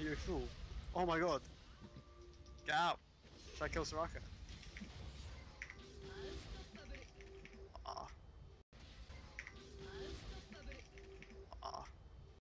you fool. Oh my god. Get out. Should I kill Soraka?